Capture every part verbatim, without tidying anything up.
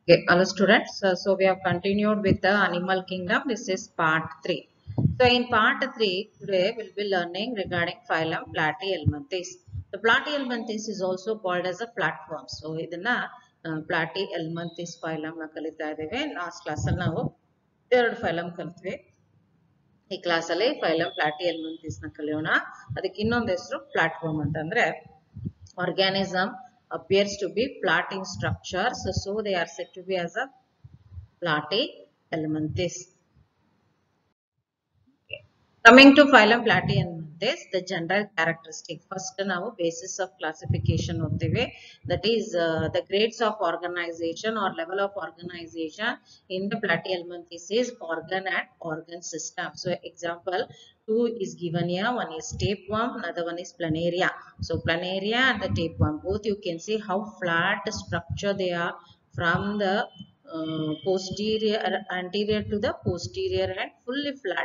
Okay, hello students. So, so we have continued with the animal kingdom. This is part three. So in part three, today we'll be learning regarding phylum Platyhelminthes. The Platyhelminthes is also called as a platform. So ಇದನ್ನ Platyhelminthes phylum ನ ಕಲಿತಾ ಇದ್ದೇವೆ. Last class ಅಲ್ಲಿ ನಾವು ಎರಡು phylum ಕಲಿತ್ವಿ. ಈ class ಅಲ್ಲಿ phylum Platyhelminthes ನ ಕಲಿಯೋಣ. ಅದಕ್ಕೆ ಇನ್ನೊಂದು ಹೆಸರು ಪ್ಲಾಟ್ಫಾರ್ಮ್ ಅಂತಂದ್ರೆ organism appears to be flat in structure, so, so they are said to be as a Platyhelminthes. Okay. Coming to phylum Platyhelminthes, the general characteristic. First, now basis of classification otteve, that is uh, the grades of organization or level of organization in the Platyhelminthes is organ and organ system. So, example two is given here. One is tapeworm, another one is planaria. So, planaria and the tapeworm, both you can see how flat structure they are from the uh, posterior, anterior to the posterior and fully flat.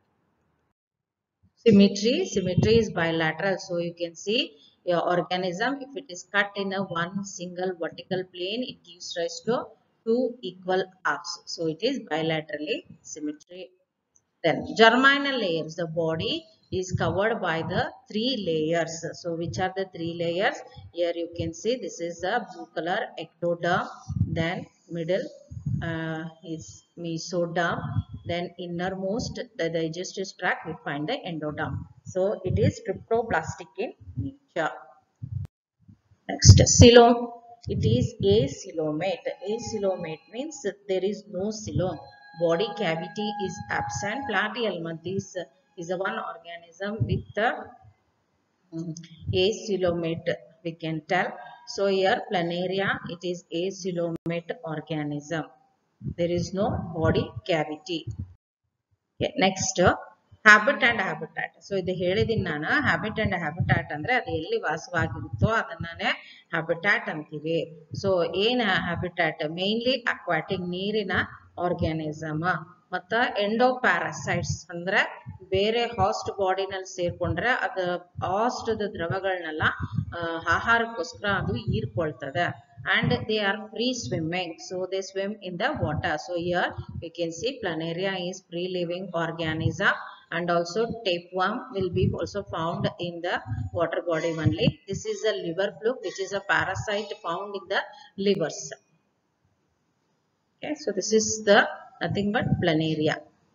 Symmetry, symmetry is bilateral. So you can see your organism, if it is cut in a one single vertical plane, it gives rise to two equal arcs. So it is bilaterally symmetry. Then germinal layers, the body is covered by the three layers. So which are the three layers? Here you can see this is a blue color ectoderm, then middle uh, is mesoderm, then innermost the digestive tract we find the endoderm. So it is cryptoplastic in nature. Next, coelom. It is acoelomate. Acoelomate means there is no coelom. Body cavity is absent. Platyhelminthes is a one organism with the um, acoelomate, we can tell. So here planaria, it is acoelomate organism. There is no body cavity. Okay, next habit and habitat. So ಇದು ಹೇಳಿದೀನಿ ನಾನು habit and habitat ಅಂದ್ರೆ ಅದು ಎಲ್ಲಿ ವಾಸವಾಗಿರುತ್ತೋ ಅದನ್ನೇ habitat ಅಂತೀವಿ. So ಏನ್ habitat? Mainly aquatic ನೀರಿನ ಆರ್ಗ್ಯಾನಿಸಮ್ ಮತ್ತು ಎಂಡೋಪ್ಯಾರಾಸೈಟ್ಸ್ ಅಂದ್ರೆ ಬೇರೆ ಹಾಸ್ಟ್ ಬಾಡಿನಲ್ಲಿ ಸೇರ್ಕೊಂಡ್ರೆ ಅದು ಹಾಸ್ಟ್ ದ್ರವಗಳನ್ನೆಲ್ಲ ಆಹಾರಕ್ಕೋಸ್ಕರ ಅದು ಹೀರ್ಕೊಳ್ತದೆ. And they are free swimming, so they swim in the water. So here we can see planaria is free living organism, and also tapeworm will be also found in the water body only. This is a liver fluke, which is a parasite found in the livers. Okay, so this is the nothing but planaria.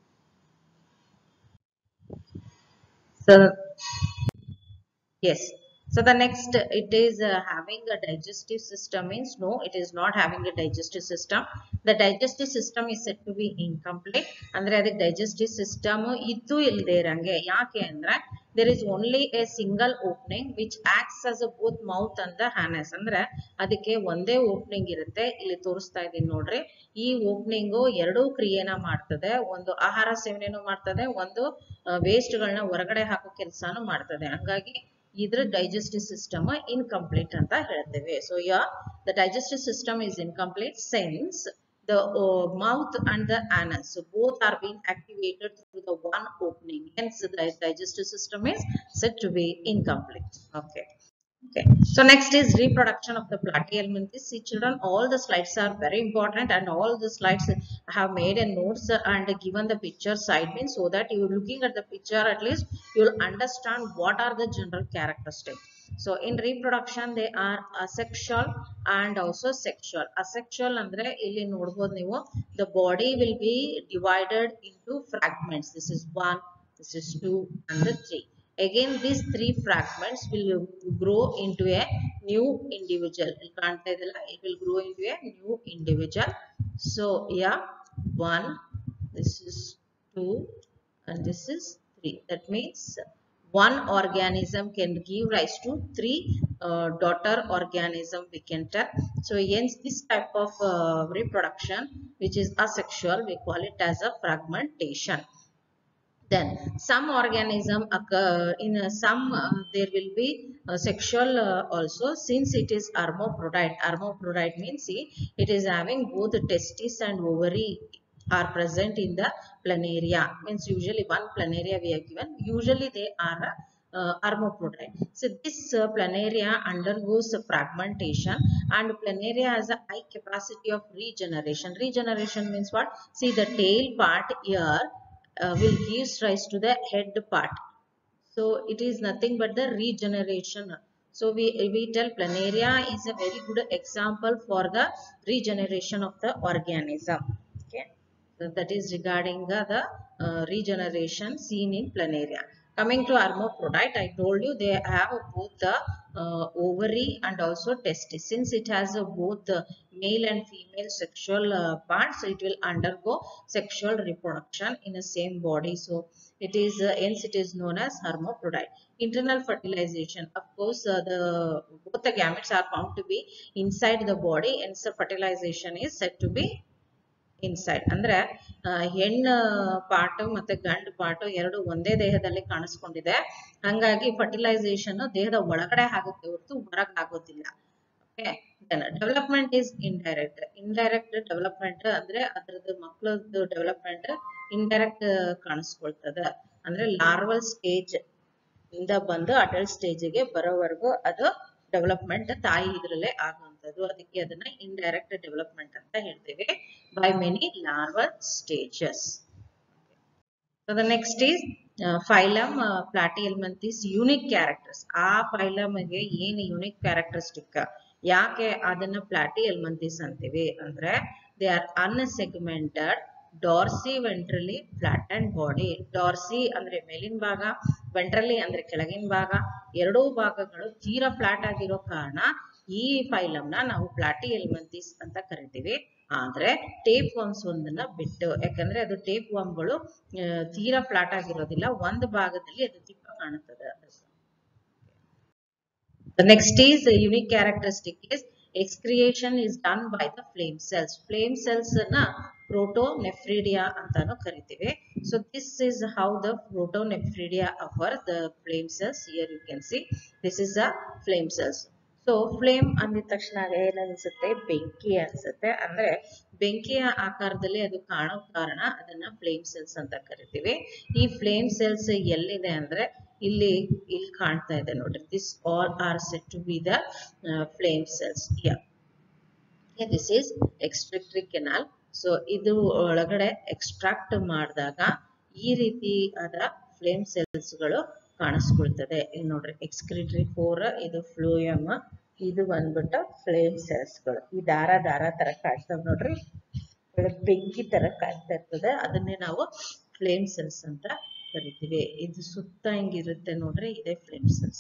So yes. So the next, it is uh, having a digestive system means no, it is not having a digestive system. The digestive system is said to be incomplete. Andre adik digestive system iddu illide irange yaake andre there is only a single opening which acts as a both mouth and the anus. Andre ಅದಕ್ಕೆ ಒಂದೇ opening ಇರುತ್ತೆ. ಇಲ್ಲಿ ತೋರಿಸ್ತಾ ಇದೀನಿ ನೋಡ್ರಿ. ಈ opening ಎರಡು ಕ್ರಿಯೆನ ಮಾಡ್ತದೆ. ಒಂದು ಆಹಾರ ಸೇವನೆನೂ ಮಾಡ್ತದೆ, ಒಂದು ವೇಸ್ಟ್ ಗಳನ್ನ ಹೊರಗಡೆ ಹಾಕೋ ಕೆಲಸನೂ ಮಾಡ್ತದೆ. ಹಂಗಾಗಿ either digestive system incomplete anta ಹೇಳ್ತೇವೆ. So yeah, the digestive system is incomplete since the uh, mouth and the anus, so both are being activated through the one opening, hence the digestive system is said to be incomplete. Okay. Okay, so next is reproduction of the Platyhelminthes. See children, all the slides are very important, and all the slides have made a notes and given the picture side means, so that you looking at the picture at least you will understand what are the general characteristics. So in reproduction they are asexual and also sexual. Asexual andre illi nodbodu neevu, the body will be divided into fragments. This is one, this is two, and the three. Again these three fragments will grow into a new individual. It will grow into a new individual. So yeah, one, this is two, and this is three. That means one organism can give rise to three uh, daughter organism, we can tell. So hence this type of uh, reproduction which is asexual, we call it as a fragmentation. Then some organism occur in uh, some uh, there will be uh, sexual uh, also, since it is hermaphrodite. Hermaphrodite means see, it is having both testis and ovary are present in the planaria. Means usually one planaria we are given. Usually they are uh, hermaphrodite. So this uh, planaria undergoes fragmentation, and planaria has a high capacity of regeneration. Regeneration means what? See, the tail part here uh, will give rise to the head part. So it is nothing but the regeneration. So we, we tell planaria is a very good example for the regeneration of the organism. Okay. So that is regarding the, the uh, regeneration seen in planaria. Coming to hermaphrodite, I told you they have both the uh, ovary and also testis. Since it has uh, both the male and female sexual uh, parts, it will undergo sexual reproduction in the same body. So it is uh, hence it is known as hermaphrodite. Internal fertilization, of course, uh, the both the gametes are found to be inside the body, and so fertilization is said to be inside. ಅಂದ್ರೆ ಹೆಣ್ಣು part ಮತ್ತೆ ಗಂಡು part ಎರಡು ಒಂದೇ ದೇಹದಲ್ಲಿ ಕಾಣಿಸ್ಕೊಂಡಿದೆ. ಹಂಗಾಗಿ fertilisation ದೇಹದ ಒಳಗಡೆ ಆಗುತ್ತೆ ಹೊರತು ಹೊರಗೆ ಆಗೋದಿಲ್ಲ. Okay. Development is indirect. Indirect development ಅಂದ್ರೆ ಅದ್ರದ್ದು ಮಕ್ಕಳದ್ದು ಡೆವಲಪ್ಮೆಂಟ್ ಇಂಡೈರೆಕ್ಟ್ ಕಾಣಿಸ್ಕೊಳ್ತದೆ. ಅಂದ್ರೆ ಲಾರ್ವಲ್ ಸ್ಟೇಜ್ ಇಂದ ಬಂದು ಅಡಲ್ಟ್ ಸ್ಟೇಜ್ಗೆ ಬರೋವರೆಗೂ ಅದು ಡೆವಲಪ್ಮೆಂಟ್ ತಾಯಿ ಇದ್ರಲ್ಲೇ ಆಗುವಂಥದ್ದು. ಅದಕ್ಕೆ ಅದನ್ನ ಇಂಡೈರೆಕ್ಟ್ ಡೆವಲಪ್ಮೆಂಟ್ ಅಂತ ಹೇಳ್ತೇವೆ. By many larval stages. So the next is uh, phylum uh, Platyhelminthes unique characters. ಆ ಫೈಲಮ್ಗೆ ಏನು ಯೂನಿಕ್ ಕ್ಯಾರೆಕ್ಟರಿಸ್ಟಿಕ್, ಯಾಕೆ ಅದನ್ನ Platyhelminthes ಅಂತೀವಿ ಅಂದ್ರೆ they are unsegmented dorsiventrally flattened body. Dorsi ಅಂದ್ರೆ ಮೇಲಿನ ಭಾಗ, ವೆಂಟ್ರಲಿ ಅಂದ್ರೆ ಕೆಳಗಿನ ಭಾಗ, ಎರಡೂ ಭಾಗಗಳು ತೀರಾ ಫ್ಲಾಟ್ ಆಗಿರೋ ಕಾರಣ ಈ ಫೈಲಮ್ ನ ನಾವು Platyhelminthes ಅಂತ ಕರಿತೀವಿ. ಆದ್ರೆ ಟೇಪ್ ವರ್ಮ್ಸ್ ಒಂದನ್ನ ಬಿಟ್ಟು, ಯಾಕಂದ್ರೆ ಅದು ಟೇಪ್ ವರ್ಮ್ಗಳು ತೀರಾ ಫ್ಲಾಟ್ ಆಗಿರೋದಿಲ್ಲ, ಒಂದು ಭಾಗದಲ್ಲಿ ಅದು ತಿಪ್ಪ ಕಾಣುತ್ತದೆ. The next is the unique characteristic is excretion is done by the flame cells. Flame cells na protonephridia ಅಂತಾನು ಕರಿತೀವಿ. So this is how the protonephridia offer the flame cells. Here you can see this is the flame cells. So flame ಅಂದಿದ ತಕ್ಷಣ ಏನ್ ಅನ್ಸುತ್ತೆ? ಬೆಂಕಿ ಅನ್ಸುತ್ತೆ. ಅಂದ್ರೆ ಬೆಂಕಿಯ ಆಕಾರದಲ್ಲಿ ಅದು ಕಾಣೋ ಕಾರಣ ಅದನ್ನ ಫ್ಲೇಮ್ ಸೆಲ್ಸ್ ಅಂತ ಕರಿತೀವಿ. ಈ ಫ್ಲೇಮ್ ಸೆಲ್ಸ್ ಎಲ್ಲಿದೆ ಅಂದ್ರೆ ಇಲ್ಲಿ ಇಲ್ಲಿ ಕಾಣ್ತಾ ಇದೆ ನೋಡ್ರಿ. This all are set to be the flame cells. This is excretory canal. So ಇದು ಒಳಗಡೆ ಎಕ್ಸ್ಟ್ರಾಕ್ಟ್ ಮಾಡಿದಾಗ ಈ ರೀತಿ ಆದ ಫ್ಲೇಮ್ ಸೆಲ್ಸ್ ಗಳು ಕಾಣಿಸ್ಕೊಳ್ತದೆ. ಇಲ್ಲಿ ನೋಡ್ರಿ ಎಕ್ಸ್ಕ್ರಿಟರಿ ಫೋರ್, ಇದು ಫ್ಲೋಯಮ್, ಇದು ಬಂದ್ಬಿಟ್ಟು ಫ್ಲೇಮ್ ಸೆಲ್ಸ್ ಗಳು. ಈ ದಾರ ದಾರ ತರ ಕಾಣ್ತಾವ್ ನೋಡ್ರಿ, ಬೆಂಕಿ ತರ ಕಾಣ್ತಾ ಇರ್ತದೆ, ಅದನ್ನೇ ನಾವು ಫ್ಲೇಮ್ ಸೆಲ್ಸ್ ಅಂತ ಕರಿತೀವಿ. ಇದು ಸುತ್ತ ಹಿಂಗಿರುತ್ತೆ ನೋಡ್ರಿ, ಇದೇ flame cells.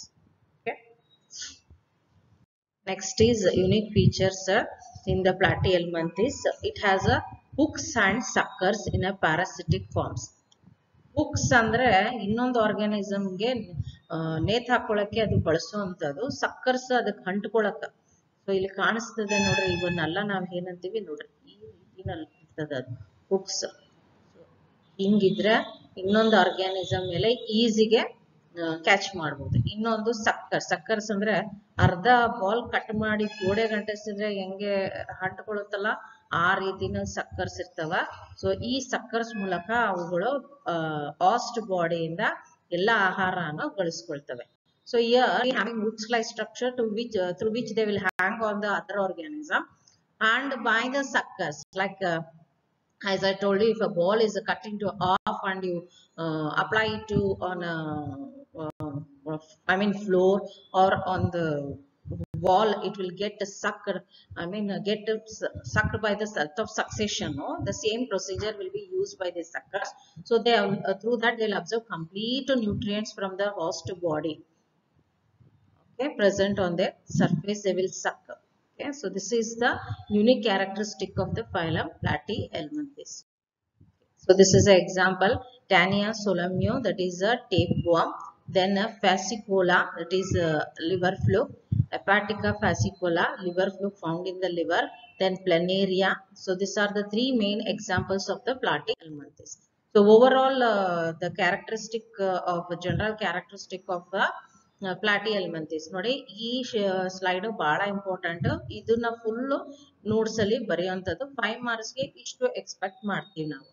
Next is unique features in the Platyhelminthes. It has a hooks and suckers in a parasitic forms. Hooks ಅಂದ್ರೆ ಇನ್ನೊಂದು ಆರ್ಗಾನಿಸಮ್ಗೆ ನೇತ್ ಹಾಕೊಳ್ಳಕ್ಕೆ ಅದು ಬಳಸುವಂತದ್ದು. ಸಕ್ಕರ್ಸ್ ಅದಕ್ಕೆ ಅಂಟ್ಕೊಳಕ. ಸೊ ಇಲ್ಲಿ ಕಾಣಿಸ್ತದೆ ನೋಡ್ರಿ, ಇವನ್ನೆಲ್ಲ ನಾವ್ ಏನಂತೀವಿ ನೋಡ್ರಿ, ಈ ರೀತಿನಲ್ಲಿ ಇರ್ತದೆ ಅದು ಹುಕ್ಸ್. ಹಿಂಗಿದ್ರೆ ಇನ್ನೊಂದು ಆರ್ಗಾನಿಸಮ್ ಮೇಲೆ ಈಸಿಗೆ ಕ್ಯಾಚ್ ಮಾಡ್ಬೋದು. ಇನ್ನೊಂದು ಸಕ್ಕರ್. ಸಕ್ಕರ್ಸ್ ಅಂದ್ರೆ ಅರ್ಧ ಬಾಲ್ ಕಟ್ ಮಾಡಿ ಗೋಡೆ ಗಂಟಿಸಿದ್ರೆ ಹೆಂಗೆ ಅಂಟ್ಕೊಳ್ಳುತ್ತಲ್ಲ ಆ ರೀತಿನ ಸಕ್ಕರ್ಸ್ ಇರ್ತವ. ಸೊ ಈ ಸಕ್ಕರ್ಸ್ ಮೂಲಕ ಅವುಗಳು ಆಸ್ಟ್ ಬಾಡಿಯಿಂದ ಎಲ್ಲ ಆಹಾರನ ಗಳಿಸ್ಕೊಳ್ತವೆ. So here having hooks like structure to which uh, through which they will hang on the other organism, and by the suckers, like uh, as I told you, if a ball is cut into half and you uh, apply it to on a uh, I mean floor or on the wall, it will get sucked. I mean uh, get sucked by the sort of succession. No? The same procedure will be used by the suckers. So they uh, through that they will absorb complete nutrients from the host body. Okay, present on their surface, they will suck. Okay, so this is the unique characteristic of the phylum Platyhelminthes. So this is an example, Tania solemnio, that is a tapeworm. Then a fascicola, that is a liver fluke. Hepatica fascicola, liver fluke found in the liver. Then planaria. So these are the three main examples of the Platyhelminthes. So overall, uh, the characteristic uh, of the general characteristic of the Platyhelminthes ನೋಡಿ, ಈ slide ಬಹಳ important. ಇದನ್ನ full notes ಅಲ್ಲಿ ಬರೆಯುವಂತದ್ದು. Five marks ಗೆ ಇಷ್ಟು expect ಮಾಡ್ತೀವಿ ನಾವು.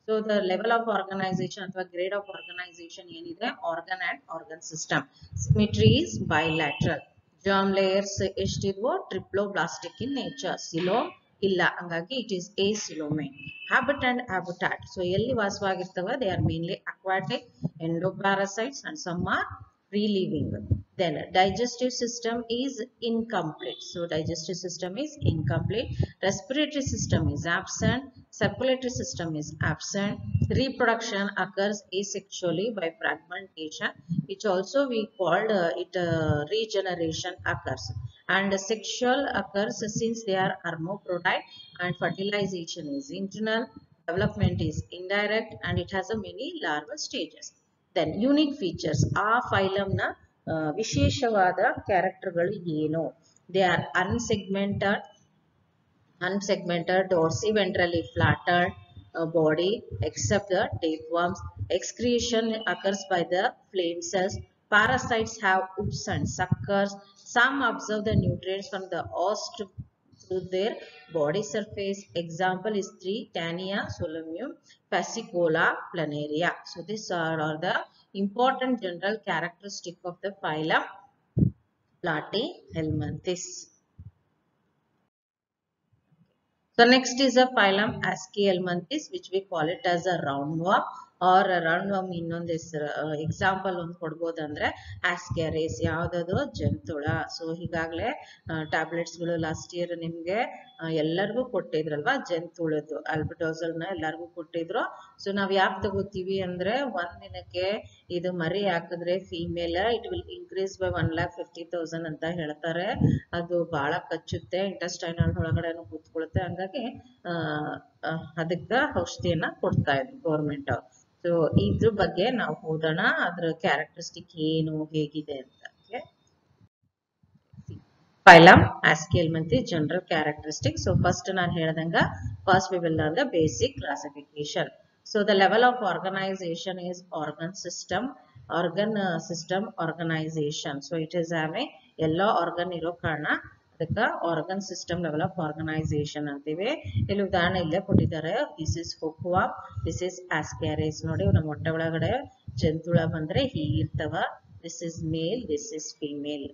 So the level of organisation ಅಥವಾ ಗ್ರೇಡ್ ಆಫ್ ಆರ್ಗನೈಸೇಷನ್ ಏನಿದೆ organ and organ system. Symmetry is bilateral. Germ layers ಎಷ್ಟಿದ್ವೋ ಟ್ರಿಪ್ಲೋಬ್ಲಾಸ್ಟಿಕ್ ಇನ್ ನೇಚರ್. ಸಿಲೋಮ್ ಇಲ್ಲ, ಹಂಗಾಗಿ it is a coelomate. Habit and habitat. So ಎಲ್ಲಿ ವಾಸವಾಗಿರ್ತವೆ? They are mainly aquatic, endoparasites and some are free living. Then digestive system is incomplete. So digestive system is incomplete. Respiratory system is absent. Circulatory system is absent. Reproduction occurs asexually by fragmentation, which also we called uh, it uh, regeneration occurs. And sexual occurs since they are hermaphrodite, and fertilization is internal, development is indirect, and it has a many larval stages. Then unique features. ಆ phylum ನ ವಿಶೇಷವಾದ ಕ್ಯಾರೆಕ್ಟರ್ಗಳು ಏನು? They are unsegmented, unsegmented, dorsiventrally flattered uh, body except the tapeworms. Excretion occurs by the flame cells. Parasites have hooks and suckers. Some absorb the nutrients from the host through their body surface. Example is three Tania, Solonium, Fascicola, Planaria. So these are, are the important general characteristic of the phylum Platyhelminthes. So next is a phylum Aschelminthes, which we call it as a roundworm or a roundworm. ಇನ್ನೊಂದು ಹೆಸರು example ಒಂದು ಕೊಡ್ಬೋದು ಅಂದ್ರೆ ascaris. ಯಾವುದದು? ಜಂತುಳ. So ಹೀಗಾಗಲೇ ಟ್ಯಾಬ್ಲೆಟ್ಸ್ಗಳು last year ನಿಮಗೆ ಎಲ್ಲರಿಗೂ ಕೊಟ್ಟಿದ್ರಲ್ವಾ ಜಂತುಳದ್ದು ಆಲ್ಬಿಡೋಸಲ್ನ ಎಲ್ಲರಿಗೂ ಕೊಟ್ಟಿದ್ರು. ಸೊ ನಾವು ಯಾಕೆ ತಗೋತೀವಿ ಅಂದ್ರೆ ಒಂದ್ ದಿನಕ್ಕೆ ಇದು ಮರಿ ಹಾಕಿದ್ರೆ female it will increase by one lakh fifty thousand ಅಂತ ಹೇಳ್ತಾರೆ. ಅದು ಬಹಳ ಕಚ್ಚುತ್ತೆ, ಇಂಟೆಸ್ಟೈನಲ್ ಒಳಗಡೆನೂ ಕೂತ್ಕೊಳ್ಳುತ್ತೆ. ಹಂಗಾಗಿ ಅಹ್ ಅದಕ್ಕೆ ಔಷಧಿಯನ್ನ ಕೊಡ್ತಾ ಇದ್ರು ಗೌರ್ಮೆಂಟ್. ಸೊ ಇದ್ರ ಬಗ್ಗೆ ನಾವು ಓದೋಣ, ಅದ್ರ ಕ್ಯಾರೆಕ್ಟರಿಸ್ಟಿಕ್ ಏನು ಹೇಗಿದೆ ಅಂತ. Phylum Aschelminthes general characteristics. So first ನಾನು ಹೇಳ್ದಂಗ first we will learn the basic classification. So the level of organization is organ system. Organ uh, system organization. So it is having ಎಲ್ಲ organ ಇರೋ ಕಾರಣ ಅದಕ್ಕೆ organ system level of organization ಅಂತೀವಿ. ಇಲ್ಲಿ ಉದಾಹರಣೆ ಇಲ್ಲೇ ಕೊಟ್ಟಿದ್ದಾರೆ. This is hookworm, this is ascaris. ನೋಡಿ ನಮ್ಮ ಹೊಟ್ಟೆ ಒಳಗಡೆ ಜಂತುಳ ಬಂದ್ರೆ ಹೀಗಿರ್ತವ. This is male, this is female.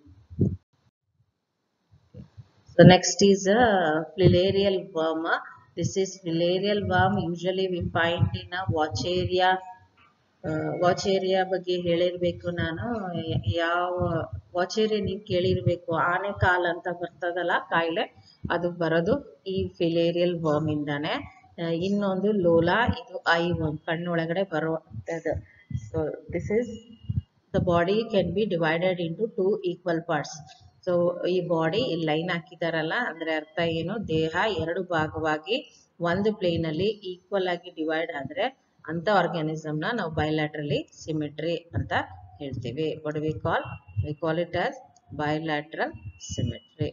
So next is a filarial worm. This is filarial worm. Usually we find in a Wacheria. ವಾಚೇರಿಯಾ ಬಗ್ಗೆ ಹೇಳಿರ್ಬೇಕು ನಾನು. ಯಾವ ವಾಚೇರಿಯಾ ನೀವು ಕೇಳಿರ್ಬೇಕು. ಆನೆ ಕಾಲ್ ಅಂತ ಬರ್ತದಲ್ಲ ಕಾಯಿಲೆ, ಅದು ಬರೋದು ಈ ಫಿಲೇರಿಯಲ್ ವರ್ಮ್ ಇಂದಾನೆ. ಇನ್ನೊಂದು ಲೋಲಾ, ಇದು ಐ ವರ್ಮ್, ಕಣ್ಣೊಳಗಡೆ ಬರುವಂತದ್ದು. So this is the body can be divided into two equal parts. So ಈ ಬಾಡಿ ಇಲ್ಲಿ ಲೈನ್ ಹಾಕಿದಾರಲ್ಲ, ಅಂದ್ರೆ ಅರ್ಥ ಏನು? ದೇಹ ಎರಡು ಭಾಗವಾಗಿ ಒಂದು ಪ್ಲೇನ್ ಅಲ್ಲಿ ಈಕ್ವಲ್ ಆಗಿ ಡಿವೈಡ್ ಆದ್ರೆ ಅಂತ ಆರ್ಗ್ಯಾನಿಸಮ್ ನ ನಾವು ಬೈಲ್ಯಾಟ್ರಲಿ ಸಿಮೆಟ್ರಿ ಅಂತ ಹೇಳ್ತೀವಿ. What we call? We call it as bilateral symmetry.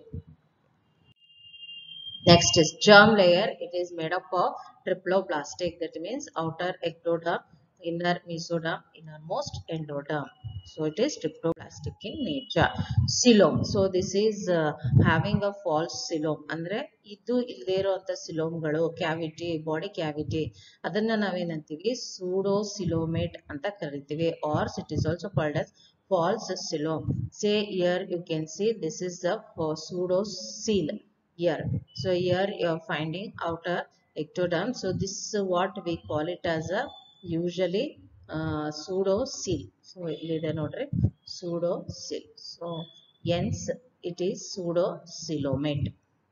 Next is germ layer. It is made up of triploblastic, that means outer ectoderm, inner mesoderm, innermost endoderm. So it is triploblastic in nature. Coelom. So this is uh, having a false coelom. Andre idu ille iruanta coelomgalu cavity, body cavity, adanna navenantivi pseudocoelomate anta karitivi, or it is also called as false coelom. Say here you can see this is the pseudocoel here. So here you are finding outer ectoderm. So this is what we call it as a usually uh, pseudocoel. So illide nodri pseudocoel. So hence it is pseudocoelomate.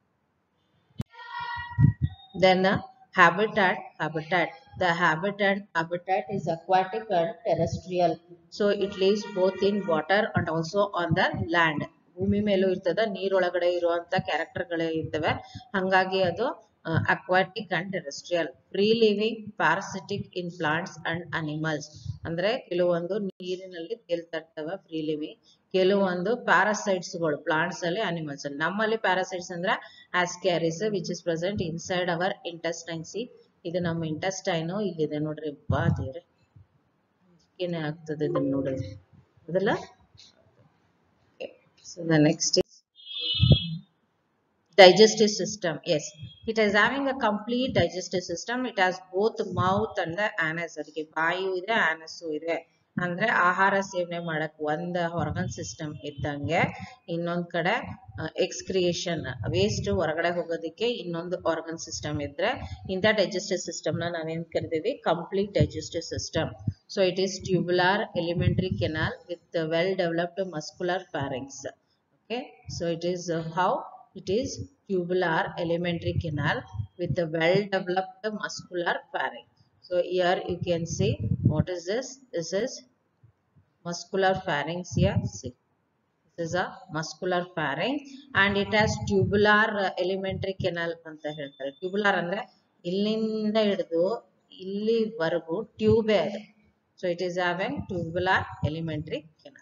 Then uh, habitat habitat the habitat habitat is aquatic and terrestrial. So it lives both in water and also on the land. ಭೂಮಿ ಮೇಲೂ ಇರ್ತದ, ನೀರೊಳಗಡೆ ಇರುವಂತ ಕ್ಯಾರೆಕ್ಟರ್ಗಳೇ ಇರ್ತವೆ. ಹಂಗಾಗಿ ಅದು aquatic and terrestrial. Free living, parasitic in plants and animals. ಅಂದ್ರೆ ಕೆಲವೊಂದು ನೀರಿನಲ್ಲಿ ತೇಲ್ತಾ ಇರ್ತವೆ ಫ್ರೀ ಲಿವಿಂಗ್, ಕೆಲವೊಂದು ಪ್ಯಾರಾಸೈಟ್ಸ್ಗಳು ಪ್ಲಾಂಟ್ಸ್ ಅಲ್ಲಿ, ಅನಿಮಲ್ಸ್ ಅಲ್ಲಿ. ನಮ್ಮಲ್ಲಿ ಪ್ಯಾರಾಸೈಟ್ಸ್ ಅಂದ್ರೆ ascaris which is present inside our intestine. See ಇದು ನಮ್ಮ ಇಂಟೆಸ್ಟೈನು ಇಲ್ಲಿದೆ ನೋಡ್ರಿ. ಬಾ ದೇವ್ರೆ, ಏನೇ ಆಗ್ತದೆ ಇದನ್ನ ನೋಡ್ರಿ, ಅದಲ್ಲ. So the next is digestive system. Yes, it is having a complete digestive system. It has both mouth and the anus. ಅದಕ್ಕೆ ಬಾಯು ಇದೆ, ಆನಸ್ಸು ಇದೆ. ಅಂದ್ರೆ ಆಹಾರ ಸೇವನೆ ಮಾಡಕ್ ಒಂದು ಆರ್ಗನ್ ಸಿಸ್ಟಮ್ ಇದ್ದಂಗೆ, ಇನ್ನೊಂದ್ ಕಡೆ ಎಕ್ಸ್ಕ್ರಿಯೇಷನ್ ವೇಸ್ಟ್ ಹೊರಗಡೆ ಹೋಗೋದಕ್ಕೆ ಇನ್ನೊಂದು ಆರ್ಗನ್ ಸಿಸ್ಟಮ್ ಇದ್ರೆ, ಇಂಥ ಡೈಜೆಸ್ಟಿವ್ ಸಿಸ್ಟಮ್ ನ ನಾವೇನ್ ಕರಿತೀವಿ, complete digestive system. So it is tubular alimentary canal with well developed muscular pharynx. Okay, so it is uh, how it is tubular elementary canal with a well developed muscular pharynx. So here you can see what is this. This is muscular pharynx here. See, this is a muscular pharynx and it has tubular uh, elementary canal anta ಹೇಳ್ತಾರೆ. Tubular ಅಂದ್ರೆ ಇಲ್ಲಿಂದ ಹಿಡಿದು ಇಲ್ಲಿವರೆಗೂ tube ಇದೆ. So it is having tubular elementary canal.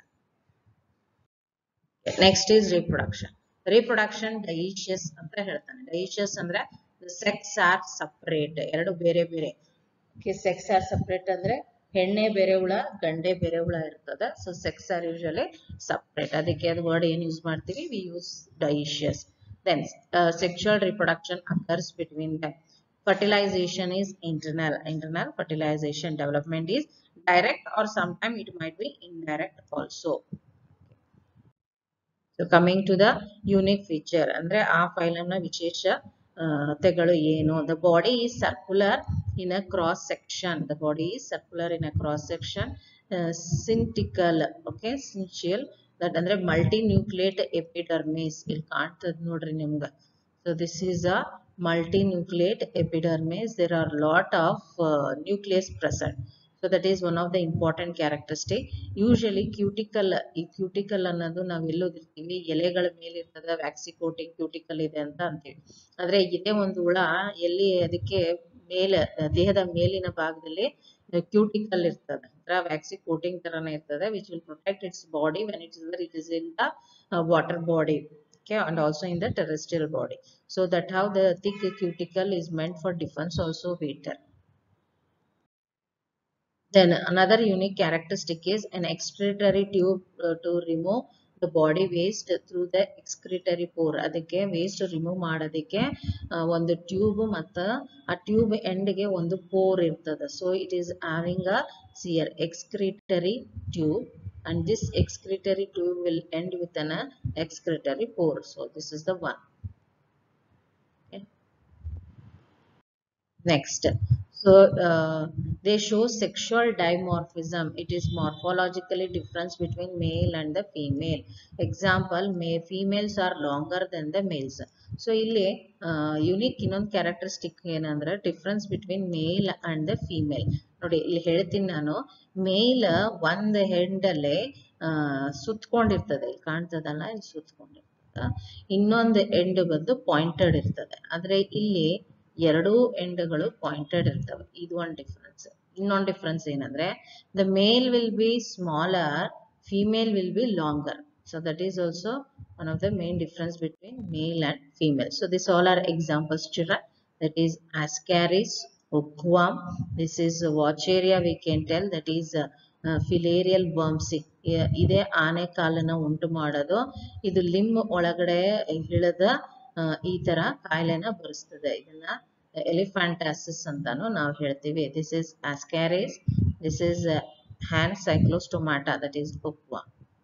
Next is reproduction. Reproduction dioecious ಅಂತ ಹೇಳ್ತಾನೆ. Dioecious ಅಂದ್ರೆ the sex are separate. ಎರಡು ಬೇರೆ ಬೇರೆ. Okay, sex are separate ಅಂದ್ರೆ ಹೆಣ್ಣೆ ಬೇರೆ ಹುಳ, ಗಂಡೆ ಬೇರೆ ಹುಳ ಇರ್ತದೆ. So sex are usually separate. ಅದಕ್ಕೆ ಅದು ವರ್ಡ್ ಏನು ಯೂಸ್ ಮಾಡ್ತೀವಿ? We use dioecious. Then uh, sexual reproduction occurs between them. Fertilization is internal. Internal fertilization development is direct or sometimes it might be indirect also. So coming to the unique feature, ಅಂದ್ರೆ ಆ phylum ನ ವಿಶೇಷತೆಗಳು ಏನು? The body is circular in a cross section. The body is circular in a cross section. Uh, syncytial, okay, syncytial. That ಅಂದ್ರೆ multinucleate epidermis. ಇಲ್ಲಿ ಕಾಣ್ತದೆ ನೋಡ್ರಿ ನಿಮ್ಗೆ. So this is a multinucleate epidermis. There are lot of uh, nucleus present. So that is one of the important characteristic. Usually cuticle, ಈ cuticle ಅನ್ನೋದು ನಾವು ಎಲ್ಲೋದಿರ್ತೀವಿ, ಎಲೆಗಳ ಮೇಲೆ ಇರ್ತದೆ, ವ್ಯಾಕ್ಸಿ ಕೋಟಿಂಗ್ ಕ್ಯೂಟಿಕಲ್ ಇದೆ ಅಂತ ಅಂತೀವಿ. ಆದ್ರೆ ಇದೇ ಒಂದು ಹುಳ ಎಲ್ಲಿ ಅದಕ್ಕೆ ಮೇಲೆ ದೇಹದ ಮೇಲಿನ ಭಾಗದಲ್ಲಿ ಕ್ಯೂಟಿಕಲ್ ಇರ್ತದೆ, ಅಂದ್ರೆ ವ್ಯಾಕ್ಸಿ ಕೋಟಿಂಗ್ ತರನೇ ಇರ್ತದೆ, which will protect its body when it is there, it is in the uh, water body, okay, and also in the terrestrial body. So that how the thick cuticle is meant for defense also better. Then another unique characteristic is an excretory tube uh, to remove the body waste through the excretory pore. ಅದಕ್ಕೆ waste remove ಮಾಡೋದಕ್ಕೆ ಒಂದು tube ಮತ್ತು ಆ tube ಎಂಡ್ಗೆ ಒಂದು four ಇರ್ತದೆ. So it is having a here excretory tube and this excretory tube will end with an uh, excretory pore. So this is the one. Okay. Next. So uh, they show sexual dimorphism. It is morphologically difference between male and the female. Example, male females are longer than the males. So ಇಲ್ಲಿ unique ಇನ್ನೊಂದು characteristic ಏನಂದ್ರೆ difference between male and the female. ನೋಡಿ ಇಲ್ಲಿ ಹೇಳ್ತೀನಿ ನಾನು, ಮೇಲ್ ಒಂದು ಹೆಂಡಲ್ಲೇ ಸುತ್ಕೊಂಡಿರ್ತದೆ, ಇಲ್ಲಿ ಕಾಣ್ತದಲ್ಲ, ಇಲ್ಲಿ ಸುತ್ಕೊಂಡಿರ್ತದೆ, ಇನ್ನೊಂದು ಎಂಡ್ ಬಂದು ಪಾಯಿಂಟೆಡ್ ಇರ್ತದೆ. ಆದ್ರೆ ಇಲ್ಲಿ ಎರಡು ಎಂಡ್ಗಳು ಪಾಯಿಂಟೆಡ್ ಇರ್ತವೆ. ಇದು ಒಂದು ಡಿಫ್ರೆನ್ಸ್. ಇನ್ನೊಂದು ಡಿಫ್ರೆನ್ಸ್ ಏನಂದ್ರೆ the male will be smaller, female will be longer. So that is also one of the main difference between male and female. So these all are examples, children. That is Ascaris, hookworm. This is Wacheria, we can tell, that is uh, uh, filarial worms. ಇದೆ ಆನೆ ಕಾಲನ್ನ ಉಂಟು ಮಾಡೋದು. ಇದು limb ಒಳಗಡೆ ಹಿಡಿದ ಈ ತರ ಕಾಯಿಲೆನ ಬರೆಸ್ತದೆ. ಇದನ್ನ ಎಲಿಫ್ಯಾಂಟಾಸಿಸ್ ಅಂತಾನು ನಾವು ಹೇಳ್ತೀವಿ. This is Ascaris. This is uh, hand cyclostomata, that is hookworm.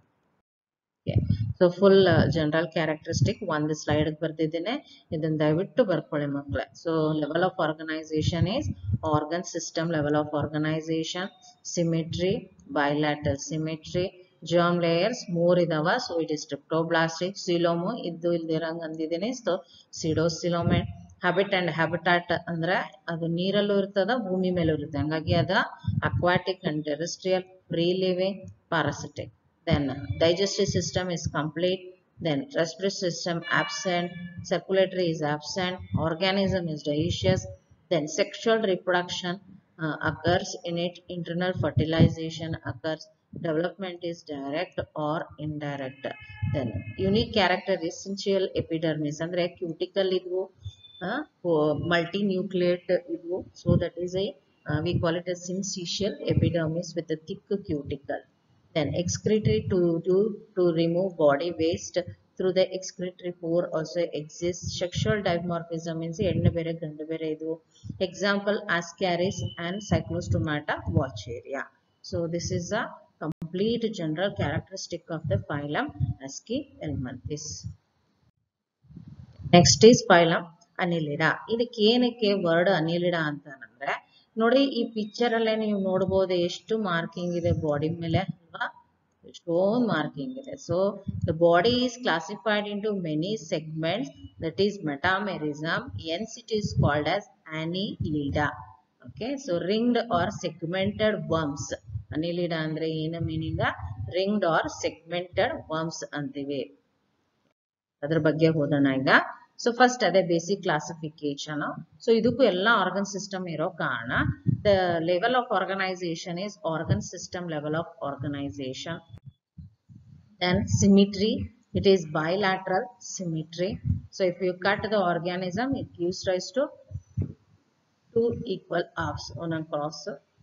Okay. So full uh, general characteristic ಒಂದು slide ಬರ್ದಿದ್ದೇನೆ, ಇದನ್ನ ದಯವಿಟ್ಟು ಬರ್ಕೊಳ್ಳಿ ಮಕ್ಕಳೇ. So level of organization is organ system level of organization, symmetry, bilateral symmetry, germ layers ಮೂರ್ ಇದಾವ. So it is tryptoblastic, xylom ಇದ್ದು ಇಲ್ದಿರಂಗ್ ಅಂದಿದ್ದೇನೆ. So pseudoxylomen, habit and habitat ಅಂದ್ರೆ ಅದು ನೀರಲ್ಲೂ ಇರ್ತದ, ಭೂಮಿ ಮೇಲೂ ಇರುತ್ತೆ, ಹಂಗಾಗಿ ಅದ aquatic and terrestrial, free living, parasitic. Then digestive system is complete. Then respiratory system absent, circulatory is absent, organism is dioecious. Then sexual reproduction uh, occurs in it, internal fertilization occurs, development is direct or indirect. Then unique character is syncytial epidermis, andre cuticle idvu, uh, multinucleate idvu. So that is a uh, we call it a syncytial epidermis with a thick cuticle. Then excretory to, to, to remove body waste through the excretory pore also exists. Sexual dimorphism means ಹೆಣ್ಣು ಬೇರೆ ಗಂಡು ಬೇರೆ ಇದು. Example Ascaris and Cyclostomata Wacheria. So this is a complete general characteristic of the phylum Aschelminthes. Next is phylum Annelida. ಇದಕ್ಕೆ ಏನಕ್ಕೆ word Annelida ಅಂತ ಅಂದ್ರೆ ನೋಡಿ ಈ ಪಿಕ್ಚರ್ ಅಲ್ಲೇ ನೀವು ನೋಡಬಹುದು ಎಷ್ಟು ಮಾರ್ಕಿಂಗ್ ಇದೆ ಬಾಡಿ ಮೇಲೆ ಅಲ್ವಾ, ಎಷ್ಟೊಂದು ಮಾರ್ಕಿಂಗ್ ಇದೆ. So the body is classified into many segments, that is metamerism, hence it is called as Annelida. Okay, so ringed or segmented worms. Annelida ಅಂದ್ರೆ ಏನು meaning, ringed or segmented worms ಅಂತೀವಿ. ಅದರ ಬಗ್ಗೆ ಓದೋಣ ಈಗ. ಸೊ ಫಸ್ಟ್ ಅದೇ basic classification. So ಇದಕ್ಕೂ ಎಲ್ಲ ಆರ್ಗನ್ ಸಿಸ್ಟಮ್ ಇರೋ ಕಾರಣ the level of organisation is organ system level of organisation. Then symmetry, it is bilateral symmetry. So if you cut the organism, it gives rise to two equal halves on a cross,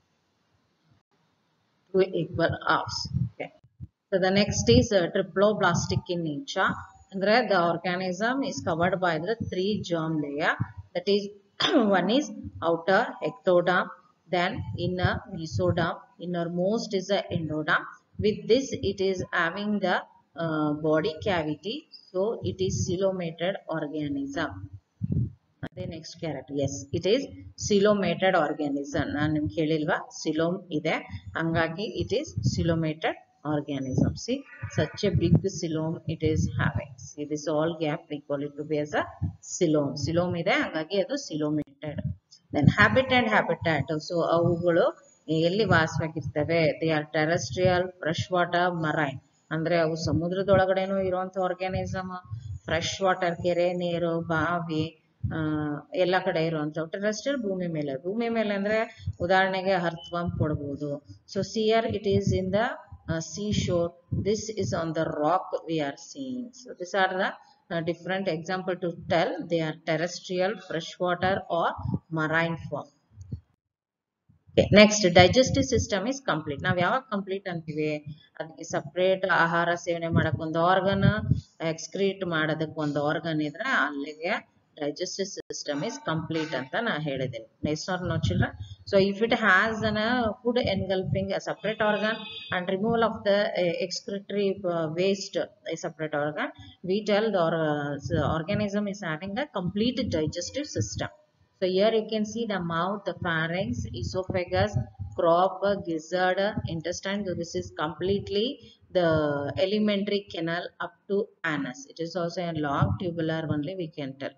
two equal halves. Okay. So the next is uh, triploblastic in nature. Andre the organism is covered by the three germ layer. That is one is outer ectoderm, then inner mesoderm, innermost is the endoderm. With this it is having the uh, body cavity, so it is coelomated organism. The next character, yes, it is coelomated organism. ನಾನು ನಿಮಗೆ ಹೇಳಿಲ್ವಾ coelom ಇದೆ, ಹಂಗಾಗಿ it is coelomated organism. See, such a big coelom it is having. See this all gap we call it to be as a coelom. Coelom ಇದೆ, ಹಂಗಾಗಿ ಅದು coelomated. Then habitat habitat. So ಅವುಗಳು ಎಲ್ಲಿ ವಾಸವಾಗಿರ್ತವೆ? They are terrestrial, freshwater, marine. ಅಂದ್ರೆ ಅವು ಸಮುದ್ರದೊಳಗಡೆನೂ ಇರುವಂತ organism, fresh water ಕೆರೆ ನೀರು, ಬಾವಿ, ಎಲ್ಲ ಕಡೆ ಇರುವಂತ ಟೆರೆಸ್ಟ್ರಿಯಲ್, ಭೂಮಿ ಮೇಲೆ. ಭೂಮಿ ಮೇಲೆ ಅಂದ್ರೆ ಉದಾಹರಣೆಗೆ ಅರ್ಥವರ್ಮ್ ಕೊಡಬಹುದು. So here it is in the sea shore, this is on the rock we are seeing. So these are the uh, different example to tell they are terrestrial, freshwater or marine form. Okay, next digestive system is complete. ನಾವು ಯಾವಾಗ complete ಅಂತೀವಿ? ಅದಕ್ಕೆ separate ಆಹಾರ ಸೇವನೆ ಮಾಡಕ್ಕೆ ಒಂದು organ, excrete ಮಾಡೋದಕ್ಕೆ ಒಂದು ಆರ್ಗನ್ ಇದ್ರೆ ಅಲ್ಲಿಗೆ digestive system is complete anta na helideni. Yes or no children? So if it has an uh, food engulfing a separate organ and removal of the uh, excretory uh, waste a separate organ, we tell the uh, the organism is having a complete digestive system. So here you can see the mouth, the pharynx, esophagus, crop, gizzard, intestine. So this is completely the alimentary canal up to anus. It is also a long tubular only we can tell.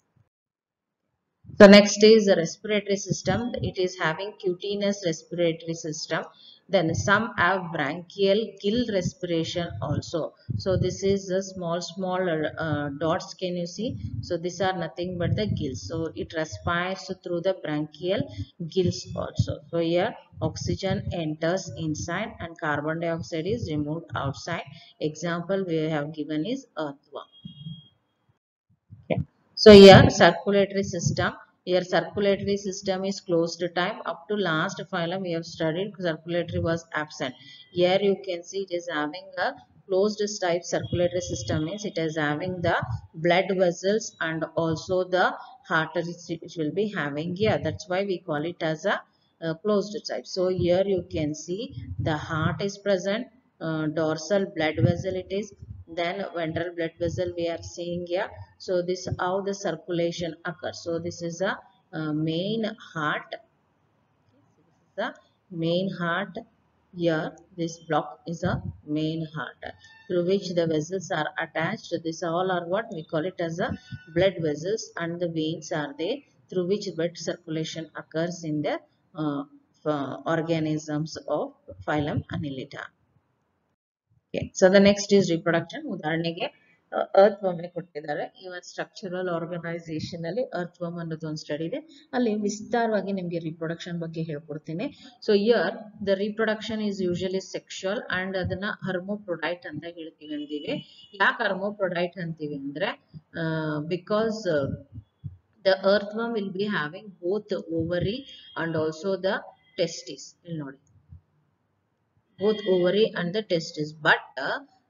So next is the respiratory system. It is having cutaneous respiratory system. Then some have branchial gill respiration also. So this is the small small uh, dots, can you see? So these are nothing but the gills. So it respires through the branchial gills also. So here oxygen enters inside and carbon dioxide is removed outside. Example we have given is earthworm. Okay. So here circulatory system. Here circulatory system is closed time. Up to last phylum we have studied circulatory was absent. Here you can see it is having a closed type circulatory system, means it is having the blood vessels and also the arteries it will be having here. That's why we call it as a uh, closed type. So here you can see the heart is present, uh, dorsal blood vessel it is, then ventral blood vessel we are seeing here. So this is how the circulation occurs. So this is a uh, main heart. This is the main heart. Here this block is a main heart through which the vessels are attached. This all are what we call it as a blood vessels, and the veins are there through which blood circulation occurs in the uh, uh, organisms of phylum Annelida. Okay, so the next is reproduction. ಉದಾಹರಣೆಗೆ earthworm ಕೊಟ್ಟಿದ್ದಾರೆ. Even structural organisation ಅಲ್ಲಿ earthworm ಅನ್ನೋದು ಒಂದು study ಇದೆ, ಅಲ್ಲಿ ವಿಸ್ತಾರವಾಗಿ ನಿಮಗೆ reproduction ಬಗ್ಗೆ ಹೇಳ್ಕೊಡ್ತೀನಿ. So here the reproduction is usually sexual and ಅದನ್ನ ಹರ್ಮೋಪ್ರೊಡೈಟ್ ಅಂತ ಹೇಳ್ತೀವಿ ಅಂತೀವಿ. ಯಾಕೆ ಹರ್ಮೋಪ್ರೊಡೈಟ್ ಅಂತೀವಿ ಅಂದ್ರೆ because the earthworm will be having both ovary and also the testes. ಇಲ್ಲಿ ನೋಡಿ both ovary and the testes, but uh,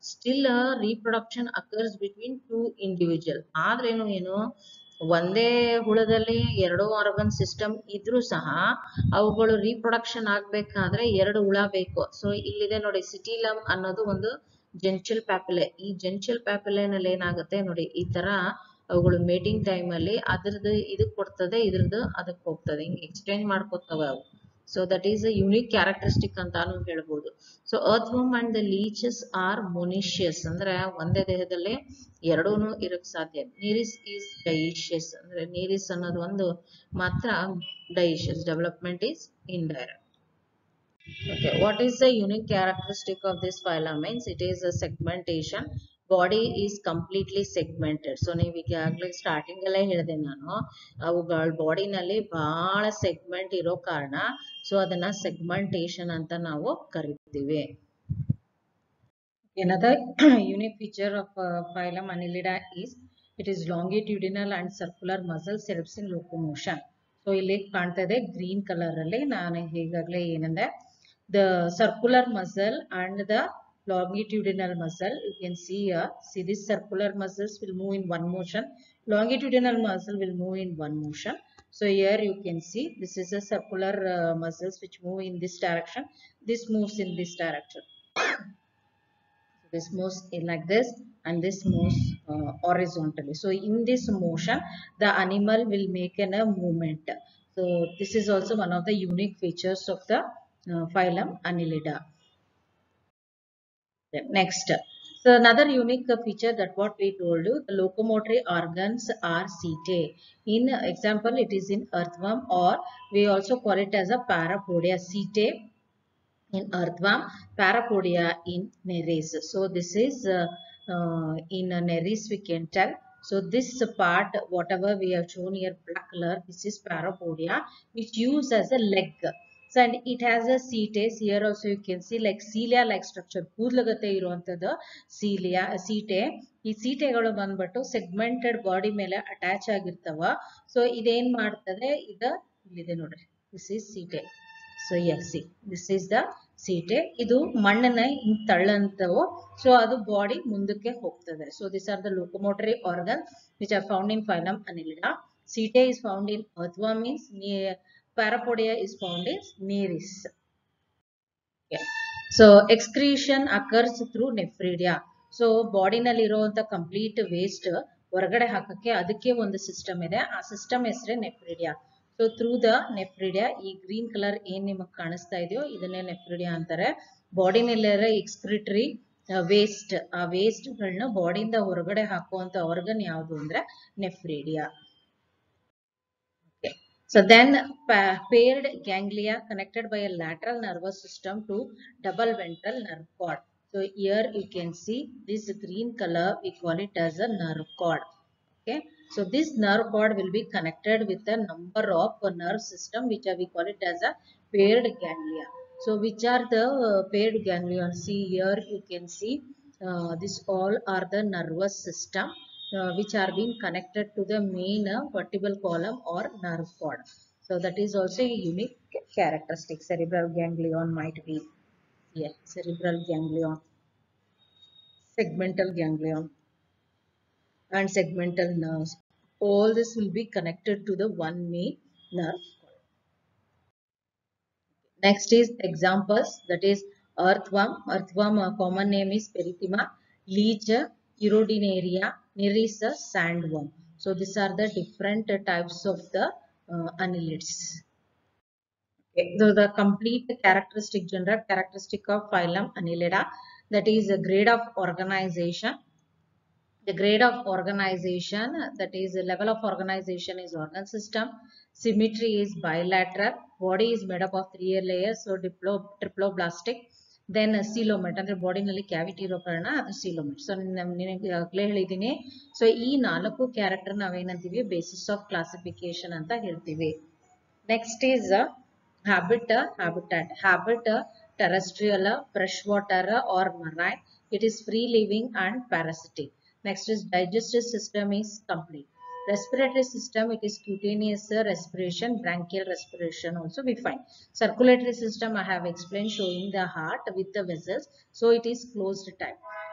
still a reproduction occurs between two individual. ಆದ್ರೇನು ಏನು ಒಂದೇ ಹುಳದಲ್ಲಿ ಎರಡು ಆರ್ಗನ್ ಸಿಸ್ಟಮ್ ಇದ್ರೂ ಸಹ ಅವುಗಳು ರೀಪ್ರೊಡಕ್ಷನ್ ಆಗ್ಬೇಕಾದ್ರೆ ಎರಡು ಹುಳ ಬೇಕು. ಸೊ ಇಲ್ಲಿದೆ ನೋಡಿ, ಸಿಟಿಲಮ್ ಅನ್ನೋದು ಒಂದು ಜೆಂಚಲ್ ಪ್ಯಾಪಿಲೆ. ಈ ಜೆಂಚಲ್ ಪ್ಯಾಪಿಲೆನಲ್ಲಿ ಏನಾಗುತ್ತೆ ನೋಡಿ, ಈ ತರ ಅವುಗಳು ಮೇಟಿಂಗ್ ಟೈಮ್ ಅಲ್ಲಿ ಅದ್ರದ್ದು ಇದಕ್ ಕೊಡ್ತದೆ, ಇದ್ರದ್ದು ಅದಕ್ಕೆ ಹೋಗ್ತದೆ, ಹಿಂಗೆ ಎಕ್ಸ್ಚೇಂಜ್ ಮಾಡ್ಕೋತವೆ ಅವು. So that is a unique characteristic ಅಂತಾನು ಹೇಳ್ಬೋದು. So earthworm and the leeches are monoecious, ಅಂದ್ರೆ ಒಂದೇ ದೇಹದಲ್ಲಿ ಎರಡೂನು ಇರಕ್ ಸಾಧ್ಯ. ನೀರಿಸ್ ಈಸ್ ಡೈಷಿಯಸ್, ಅಂದ್ರೆ ನೀರಿಸ್ ಅನ್ನೋದು ಒಂದು ಮಾತ್ರ dioecious, development is indirect. Okay, what is the unique characteristic of this phylum? Means it is a segmentation. Body is completely segmented. So ನೀವು ಈಗಾಗಲೇ ಸ್ಟಾರ್ಟಿಂಗ್ ಅಲ್ಲೇ ಹೇಳಿದೆ ನಾನು, ಅವುಗಳ ಬಾಡಿನಲ್ಲಿ ಬಹಳ ಸೆಗ್ಮೆಂಟ್ ಇರೋ ಕಾರಣ ಸೊ ಅದನ್ನ ಸೆಗ್ಮೆಂಟೇಶನ್ ಅಂತ ನಾವು ಕರಿತೀವಿ. Another unique feature of uh, phylum Annelida is it is longitudinal and circular muscles helps in locomotion. So ಇಲ್ಲಿ ಕಾಣ್ತಾ ಇದೆ ಗ್ರೀನ್ ಕಲರ್ ಅಲ್ಲಿ, ನಾನು ಈಗಾಗಲೇ ಏನಂದೆ, the circular muscle and the longitudinal muscle, you can see here, see this circular muscles will move in one motion, longitudinal muscle will move in one motion. So here you can see this is a circular uh, muscles which move in this direction, this moves in this direction. This moves in like this and this moves uh, horizontally. So in this motion the animal will make an, a movement. So this is also one of the unique features of the uh, phylum Annelida. Then next, so another unique feature that what we told you, the locomotory organs are setae. In example, it is in earthworm, or we also call it as a parapodia. Setae in earthworm, parapodia in Nereis. So this is uh, uh, in uh, Nereis we can tell. So this part, whatever we have shown here black color, this is parapodia, which used as a leg. So and it has a setae. Here also you can see like cilia like structure. ಕೂದಲಗತ್ತೆ ಇರುವಂತದ್ದು cilia, setae. ಈ ಸೀಟೆಗಳು ಬಂದ್ಬಿಟ್ಟು segmented body ಮೇಲೆ attach ಆಗಿರ್ತವ. So ಇದೇನ್ ಮಾಡ್ತದೆ, ಇದ ಇಲ್ಲಿದೆ ನೋಡ್ರಿ, this is setae. So yes, see, this is the setae. ಇದು ಮಣ್ಣನ್ನ ಹಿಂಗ್ ತಳ್ಳಂತವು, ಸೊ ಅದು ಬಾಡಿ ಮುಂದಕ್ಕೆ ಹೋಗ್ತದೆ. So these are the locomotory organs which are found in phylum Annelida. Setae is found in earthworm, means parapodia is found in Nereis. Okay. So excretion occurs through nephridia. So body ನಲ್ಲಿ ಇರುವಂತ complete waste ಹೊರಗಡೆ ಹಾಕಕ್ಕೆ ಅದಕ್ಕೆ ಒಂದು system ಇದೆ, ಆ system ಹೆಸರೇ nephridia. So through the nephridia, ಈ ಗ್ರೀನ್ ಕಲರ್ ಏನ್ ನಿಮಗೆ ಕಾಣಿಸ್ತಾ ಇದೆಯೋ ಇದನ್ನೇ ನೆಫ್ರಿಡಿಯಾ ಅಂತಾರೆ. ಬಾಡಿನಲ್ಲಿರೋ ಎಕ್ಸ್ಕ್ರಿಟರಿ ವೇಸ್ಟ್, ಆ ವೇಸ್ಟ್ ಗಳನ್ನ ಬಾಡಿಯಿಂದ ಹೊರಗಡೆ ಹಾಕುವಂತ ಆರ್ಗನ್ ಯಾವುದು ಅಂದ್ರೆ nephridia. So then paired ganglia connected by a lateral nervous system to double ventral nerve cord. So here you can see this green color, we call it as a nerve cord. Okay. So this nerve cord will be connected with a number of uh, nerve system which are, we call it as a paired ganglia. So which are the uh, paired ganglia? See here you can see uh, this all are the nervous system uh, which are being connected to the main uh, vertebral column or nerve cord. So that is also a unique characteristic. Cerebral ganglion might be, yeah, cerebral ganglion, segmental ganglion and segmental nerves. All this will be connected to the one main nerve. Next is examples, that is earthworm. Earthworm uh, common name is Perithema, leech, Iridinaria, Nereis, sandworm. So these are the different uh, types of the uh, annelids. Okay. So the complete characteristic, general characteristic of phylum Annelida, that is a grade of organization. The grade of organization, that is the level of organization is organ system. Symmetry is bilateral. Body is made up of three layers. So diplo, triploblastic. Then coelomate, ಅಂದ್ರೆ body ನಲ್ಲಿ cavity ಇರೋ ಕಾರಣ ಅದು coelomate. So ನಿನಗೆ ಆಗಲೇ ಹೇಳಿದ್ದೀನಿ. ಸೊ ಈ ನಾಲ್ಕು ಕ್ಯಾರೆಕ್ಟರ್ ನಾವೇನಂತೀವಿ, ಬೇಸಿಸ್ ಆಫ್ ಕ್ಲಾಸಿಫಿಕೇಶನ್ ಅಂತ ಹೇಳ್ತೀವಿ. Next is habit, habitat. Habit, terrestrial, freshwater or marine. It is free living and parasitic. Next is digestive system is complete. Respiratory system, it is cutaneous respiration, bronchial respiration also we find. Circulatory system I have explained, showing the heart with the vessels, so it is closed type.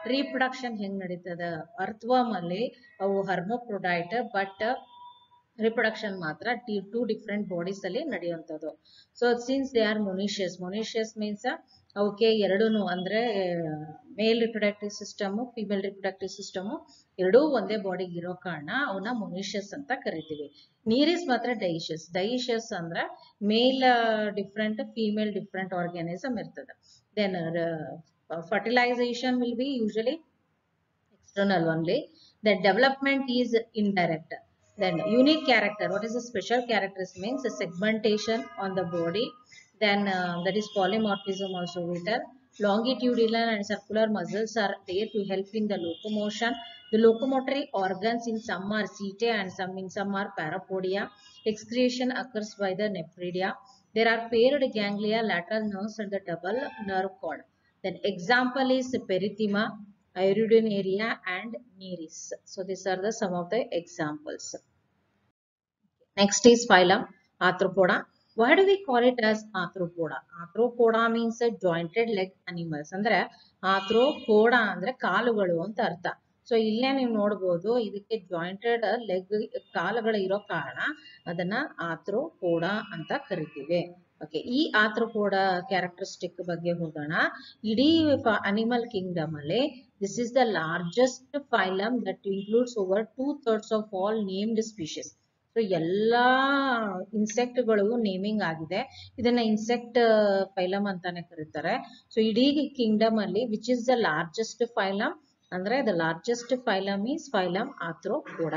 Reproduction ಹೆಂಗ್ ನಡೀತದ earthworm ಅಲ್ಲಿ ಅವು hermaphrodite but reproduction ಮಾತ್ರ two different bodies ಅಲ್ಲಿ ನಡೆಯುವಂತದ್ದು. So since they are monoecious, monoecious means ಅವಕ್ಕೆ ಎರಡೂನು ಅಂದ್ರೆ male reproductive system female reproductive system ಎರಡೂ ಒಂದೇ ಬಾಡಿಗೆ ಇರೋ ಕಾರಣ ಅವನ್ನ ಮೊನಿಷಿಯಸ್ ಅಂತ ಕರಿತೀವಿ. ನೀರಿಸ್ ಮಾತ್ರ ಡೈಷಿಯಸ್. ಡೈಷಿಯಸ್ ಅಂದ್ರೆ male different female different organism ಇರ್ತದೆ. Then fertilization will be usually external only. The development is indirect. Then unique character, what is the special characteristics means the segmentation on the body, then uh, that is polymorphism also we tell. Longitudinal and circular muscles are there to help in the locomotion. The locomotory organs in some are setae and some in some are parapodia. Excretion occurs by the nephridia. There are paired ganglia, lateral nerves and the double nerve cord. Then example is perithema, iridonaria and nereis. So these are the some of the examples. Next is phylum Arthropoda. Why do we call it as Arthropoda? Arthropoda means a jointed leg animals. Andre Arthropoda andre ಕಾಲುಗಳು ಅಂತ ಅರ್ಥ. So ಇಲ್ಲೇ ನೀವು ನೋಡಬಹುದು ಇದಕ್ಕೆ jointed leg ಕಾಲುಗಳು ಇರೋ ಕಾರಣ ಅದನ್ನ ಆರ್ಥ್ರೋಪೋಡ ಅಂತ ಕರಿತೀವಿ. ಓಕೆ, ಈ ಆರ್ಥ್ರೋಪೋಡ ಕ್ಯಾರೆಕ್ಟರಿಸ್ಟಿಕ್ ಬಗ್ಗೆ ಹೋಗೋಣ. ಇಡೀ ಅನಿಮಲ್ ಕಿಂಗ್ಡಮ್ ಅಲ್ಲಿ this is the largest phylum that includes over two thirds of all named species. So ಎಲ್ಲಾ ಇನ್ಸೆಕ್ಟ್ ಗಳು ನೇಮಿಂಗ್ ಆಗಿದೆ. ಇದನ್ನ ಇನ್ಸೆಕ್ಟ್ ಫೈಲಮ್ ಅಂತಾನೆ ಕರೀತಾರೆ. ಸೊ ಇಡೀ ಕಿಂಗ್ಡಮ್ ಅಲ್ಲಿ which is the largest phylum ಅಂದ್ರೆ the largest phylum is phylum Arthropoda.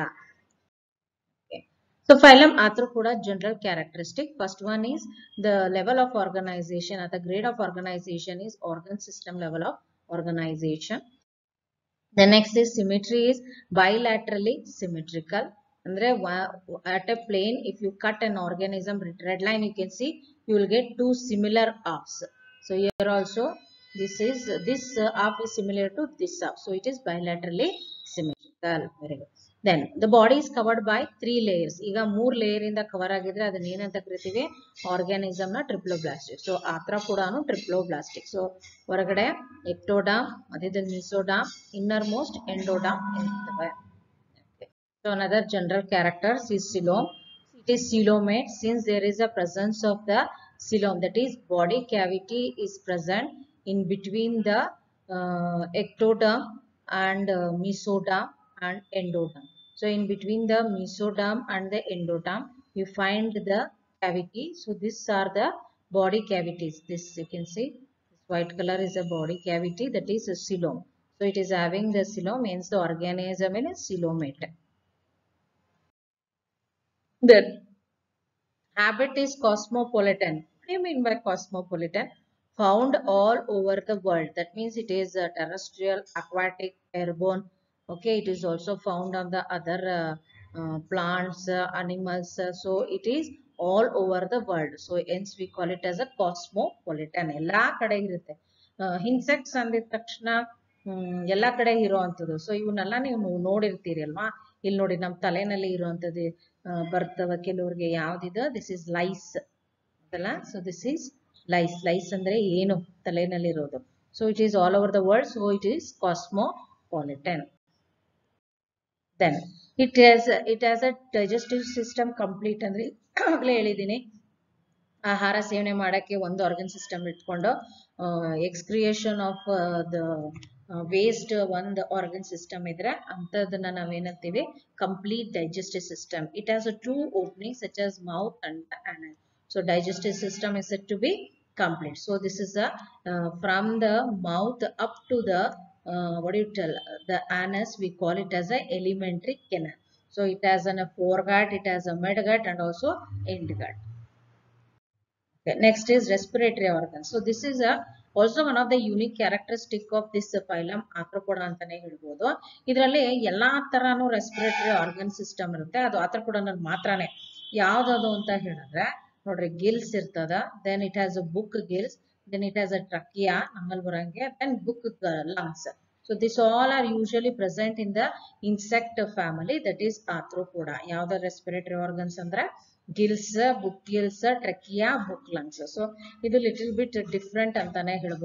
So phylum Arthropoda general characteristic. First one is the level of organization, or the grade of organization is organ system level of organization. The next is symmetry is bilaterally symmetrical. Andre at a plane if you cut an organism red line you can see you will get two similar arcs. So here also this is this uh, arc is similar to this arc. So it is bilaterally symmetrical. Very good. Then the body is covered by three layers. ಈಗ ಮೂರ್ layer ಇಂದ cover ಆಗಿದ್ರೆ ಅದನ್ನ ಏನಂತ ಕರಿತೀವಿ? Organism ನ triploblastic. So ಆರ್ಥ್ರೋಪೋಡಾನು triploblastic. So ಹೊರಗಡೆ ಎಕ್ಟೋಡಾಮ್, ಅದೇ ಮಿಸೋಡಾಮ್, ಇನ್ನರ್ ಮೋಸ್ಟ್ ಎಂಡೋಡಾಮ್ ಇರ್ತವೆ. So another general characters is coelom. It is coelomate since there is a presence of the coelom, that is body cavity is present in between the uh, ectoderm and uh, mesoderm and endoderm. So in between the mesoderm and the endoderm you find the cavity. So these are the body cavities. This you can see this white color is a body cavity, that is a coelom. So it is having the coelom means the organism is coelomate. Then habit is cosmopolitan. What do you mean by cosmopolitan? Found all over the world. That means it is uh, terrestrial, aquatic, airborne. Okay, it is also found on the other uh, uh, plants, uh, animals. Uh, so it is all over the world. So hence we call it as a cosmopolitan. Ella kade irutte. Insects ಅಂದಿದ ತಕ್ಷಣ ಎಲ್ಲಾ ಕಡೆ ಇರುವಂತದ್ದು. So ಇವನ್ನೆಲ್ಲ ನೀವು ನೋಡಿರ್ತೀರಿ ಅಲ್ವಾ? ಇಲ್ಲಿ ನೋಡಿ ನಮ್ಮ ತಲೆನಲ್ಲಿ ಇರುವಂತದ್ದು ಬರ್ತವೆ ಕೆಲವರಿಗೆ. ಯಾವ್ದಿದೆ? ದಿಸ್ ಇಸ್ ಲೈಸ್ ಅಲ್ಲ. So this is lice. Lice ಅಂದ್ರೆ ಏನು? ತಲೆನಲ್ಲಿ ಇರೋದು. So it is all over the world. So it is cosmopolitan. Then it has it has a digestive system complete. ಅಂದ್ರೆ ಆಗಲೇ ಹೇಳಿದ್ದೀನಿ, ಆಹಾರ ಸೇವನೆ ಮಾಡಕ್ಕೆ ಒಂದು ಆರ್ಗನ್ ಸಿಸ್ಟಮ್ ಇಟ್ಕೊಂಡು ಎಕ್ಸ್ಕ್ರಿಯೇಷನ್ ಆಫ್ ದ ವೇಸ್ಟ್ ಒಂದು ಆರ್ಗನ್ ಸಿಸ್ಟಮ್ ಇದ್ರೆ ಅಂತದನ್ನ ನಾವೇನಂತೀವಿ? Complete digestive system. It has a two opening such as mouth and anus. So digestive system is said to be complete. So this is a uh, from the mouth up to the uh, what do you tell the anus, we call it as a alimentary canal. So it has an a foregut, it has a midgut and also hindgut. Okay, next is respiratory organs. So this is a also one of the unique characteristic of this phylum Arthropoda ಅಂತಾನೆ ಹೇಳ್ಬೋದು. ಇದರಲ್ಲಿ ಎಲ್ಲಾ ತರಾನು respiratory organ system ಇರುತ್ತೆ. ಅದು ಆರ್ಥ್ರೋಪೋಡನಲ್ಲಿ ಮಾತ್ರನೇ. ಯಾವ್ದದು ಅಂತ ಹೇಳಿದ್ರೆ ನೋಡ್ರಿ, ಗಿಲ್ಸ್ ಇರ್ತದ, then it has a book gills, then it has a trachea, ನಮ್ಮಲ್ಲಿ ಬರಂಗೆ, then book lungs. So this all are usually present in the insect family, that is Arthropoda. ಯಾವ್ದು respiratory organs ಅಂದ್ರೆ gills, book gills, trachea, book lungs. So ಇದು little bit different ಅಂತಾನೆ ಹೇಳ್ಬೋದು.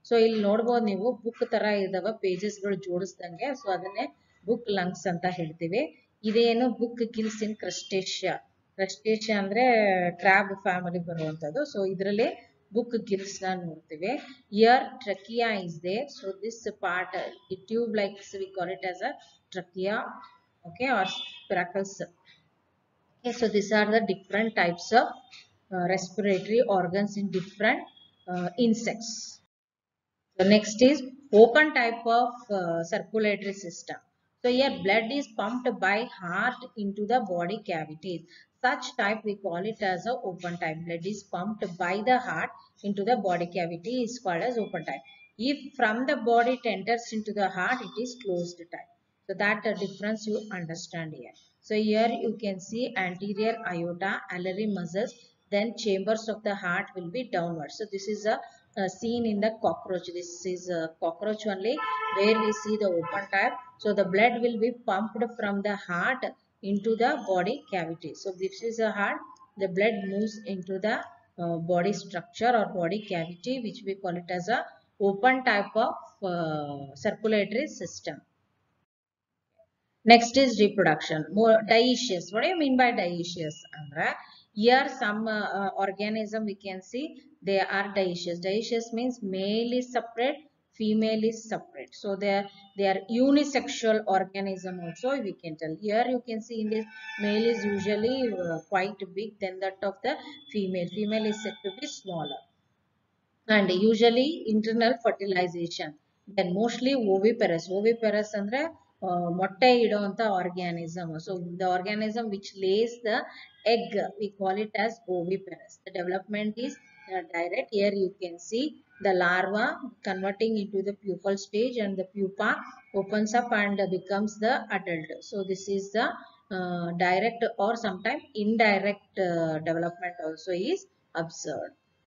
So ಇಲ್ಲಿ ನೋಡಬಹುದು ನೀವು ಬುಕ್ ತರ ಇದಾವ ಪೇಜಸ್ ಗಳು ಜೋಡಿಸ್ದಂಗೆ. ಸೊ ಅದನ್ನೇ ಬುಕ್ ಲಂಗ್ಸ್ ಅಂತ ಹೇಳ್ತೀವಿ. ಇದೇನು book gills in crustacea. Crustacea ಅಂದ್ರೆ ಕ್ರಾಬ್ ಫ್ಯಾಮಿಲಿ ಬರುವಂತದ್ದು. ಸೊ ಇದರಲ್ಲಿ book gills na ನೋಡ್ತೀವಿ. Here trachea is there. So this part uh, tube like so we call it as a trachea, okay, or spiracles. Okay, so these are the different types of uh, respiratory organs in different uh, insects. So next is open type of uh, circulatory system. So here blood is pumped by heart into the body cavities. Such type we call it as a open type. Blood is pumped by the heart into the body cavity is called as open type. If from the body it enters into the heart, it is closed type. So that uh, difference you understand here. So here you can see anterior aorta, alveolar muscles, then chambers of the heart will be downward. So this is a uh, seen in the cockroach. This is a cockroach only where we see the open type. So the blood will be pumped from the heart into the body cavity. So this is a heart. The blood moves into the uh, body structure or body cavity, which we call it as a open type of uh, circulatory system. Next is reproduction. More dioecious. What do you mean by dioecious? Here some uh, uh, organism we can see they are dioecious. Dioecious means male is separate, female is separate. So they are they are unisexual organism also we can tell. Here you can see in this male is usually uh, quite big than that of the female. Female is said to be smaller. And usually internal fertilization. Then mostly oviparous. Oviparous andre uh, motte iduvanta organism. So the organism which lays the egg, we call it as oviparous. The development is uh, direct. Here you can see the larva converting into the pupal stage, and the pupa opens up and becomes the adult. So this is the uh, direct or sometimes indirect uh, development also is observed.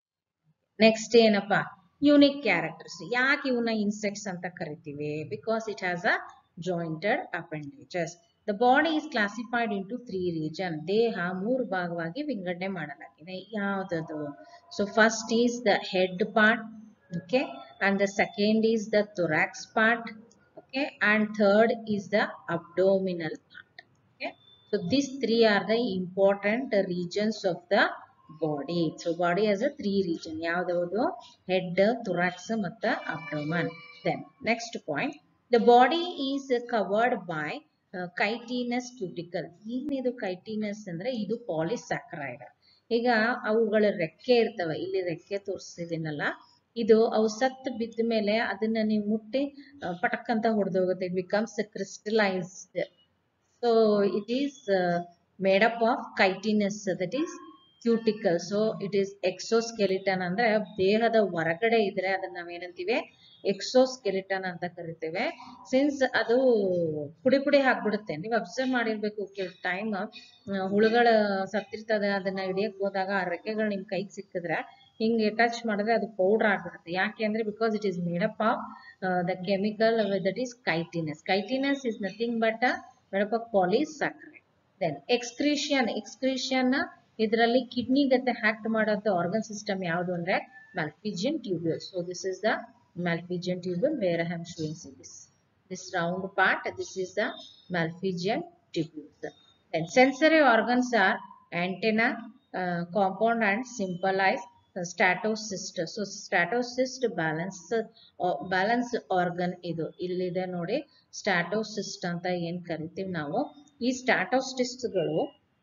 Next ಏನಪ್ಪಾ unique characters. ಯಾಕೆ ಇವನ್ನ insects ಅಂತ ಕರಿತೀವಿ? Because it has a jointed appendages. The body is classified into three region. ದೇಹ ಮೂರು ಭಾಗವಾಗಿ ವಿಂಗಡಣೆ ಮಾಡಲಾಗಿದೆ. ಯಾವ್ದದು? So first is the head part, okay, and the second is the thorax part, okay, and third is the abdominal part. Okay, so this three are the important regions of the body. So body has a three region. ಯಾವ್ದು? Head, thorax ಮತ್ತು abdomen. Then next point, the body is covered by uh, chitinous cuticle. ಏನಿದು chitinous ಅಂದ್ರೆ ಇದು polysaccharide. ಈಗ ಅವುಗಳ ರೆಕ್ಕೆ ಇರ್ತವೆ. ಇಲ್ಲಿ ರೆಕ್ಕೆ ತೋರಿಸಿದಿನಲ್ಲ, ಇದು ಅವು ಸತ್ತು ಬಿದ್ದ ಮೇಲೆ ಅದನ್ನ ನೀವು ಮುಟ್ಟಿ ಪಟಕ್ ಅಂತ ಹೊಡೆದೋಗುತ್ತೆ. It becomes crystallized. So it is uh, made up of chitinous, that is cuticle. So it is exoskeleton ಅಂದ್ರೆ ದೇಹದ ಹೊರಗಡೆ ಇದ್ರೆ ಅದನ್ನ ನಾವೇನಂತೀವಿ? ಎಕ್ಸೋಸ್ಕೆಲಿಟನ್ ಅಂತ ಕರಿತೇವೆ. ಸಿನ್ಸ್ ಅದು ಪುಡಿ ಪುಡಿ ಹಾಕ್ಬಿಡುತ್ತೆ. ನೀವು ಅಬ್ಸರ್ವ್ ಮಾಡಿರ್ಬೇಕು, ಟೈಮ್ ಹುಳುಗಳ ಸತ್ತಿರ್ತದೆ, ಅದನ್ನ ಹಿಡಿಯಕ್ ಹೋದಾಗ ಆ ರೆಕ್ಕೆಗಳು ನಿಮ್ ಕೈಗೆ ಸಿಕ್ಕಿದ್ರೆ ಹಿಂಗೆ ಟಚ್ ಮಾಡಿದ್ರೆ ಅದು ಪೌಡರ್ ಆಗ್ಬಿಡುತ್ತೆ. ಯಾಕೆ ಅಂದ್ರೆ because it is made up of the chemical that is chitinous. Chitinous is nothing but made up of polysaccharide. Then excretion. Excretion ಇದರಲ್ಲಿ ಕಿಡ್ನಿ ಗತ್ತೆ ಹ್ಯಾಕ್ಟ್ ಮಾಡೋಂಥ ಆರ್ಗನ್ ಸಿಸ್ಟಮ್ ಯಾವುದು ಅಂದ್ರೆ Malpighian tubule. So this is the Malpighian tubule where I am showing this. This round part, this is the Malpighian tubule. Then sensory organs are antenna, uh, compound and symbolize uh, statocyst. So statocyst balance uh, balance organ idu. Illide ನೋಡಿ statocyst ಅಂತ ಏನ್ ಕರಿತೀವಿ ನಾವು. ಈ statocysts ಗಳು,